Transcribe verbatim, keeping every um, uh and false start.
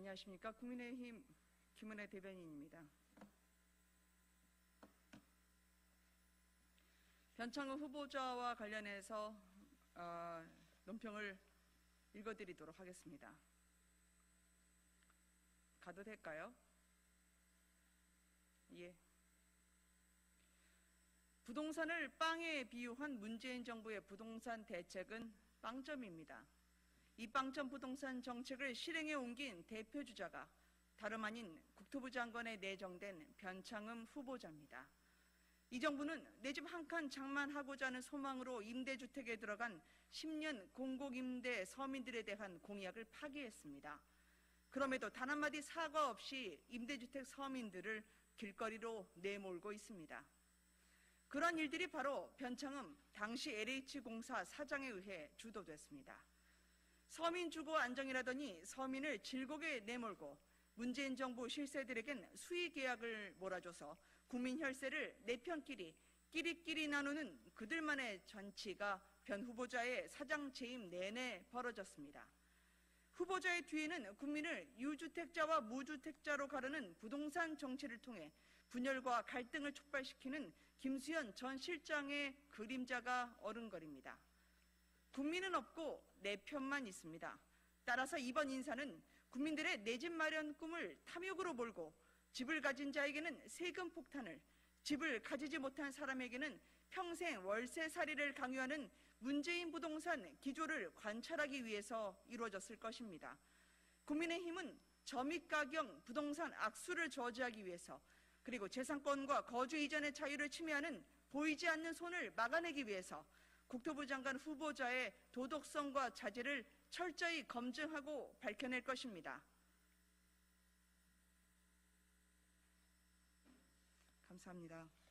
안녕하십니까. 국민의힘 김은혜 대변인입니다. 변창흠 후보자와 관련해서 어, 논평을 읽어드리도록 하겠습니다. 가도 될까요? 예. 부동산을 빵에 비유한 문재인 정부의 부동산 대책은 빵점입니다. 이 빵점 부동산 정책을 실행에 옮긴 대표 주자가 다름 아닌 국토부 장관에 내정된 변창흠 후보자입니다. 이 정부는 내 집 한 칸 장만하고자 하는 소망으로 임대주택에 들어간 십 년 공공임대 서민들에 대한 공약을 파기했습니다. 그럼에도 단 한마디 사과 없이 임대주택 서민들을 길거리로 내몰고 있습니다. 그런 일들이 바로 변창흠 당시 엘에이치공사 사장에 의해 주도됐습니다. 서민 주거 안정이라더니 서민을 질곡에 내몰고 문재인 정부 실세들에겐 수의 계약을 몰아줘서 국민 혈세를 내 편끼리 끼리끼리 나누는 그들만의 잔치가 변 후보자의 사장 재임 내내 벌어졌습니다. 후보자의 뒤에는 국민을 유주택자와 무주택자로 가르는 부동산 정치를 통해 분열과 갈등을 촉발시키는 김수현 전 실장의 그림자가 어른거립니다. 국민은 없고 내 편만 있습니다. 따라서 이번 인사는 국민들의 내 집 마련 꿈을 탐욕으로 몰고 집을 가진 자에게는 세금 폭탄을, 집을 가지지 못한 사람에게는 평생 월세살이를 강요하는 문재인 부동산 기조를 관찰하기 위해서 이루어졌을 것입니다. 국민의힘은 저미가경 부동산 악수를 저지하기 위해서, 그리고 재산권과 거주 이전의 자유를 침해하는 보이지 않는 손을 막아내기 위해서 국토부 장관 후보자의 도덕성과 자질을 철저히 검증하고 밝혀낼 것입니다. 감사합니다.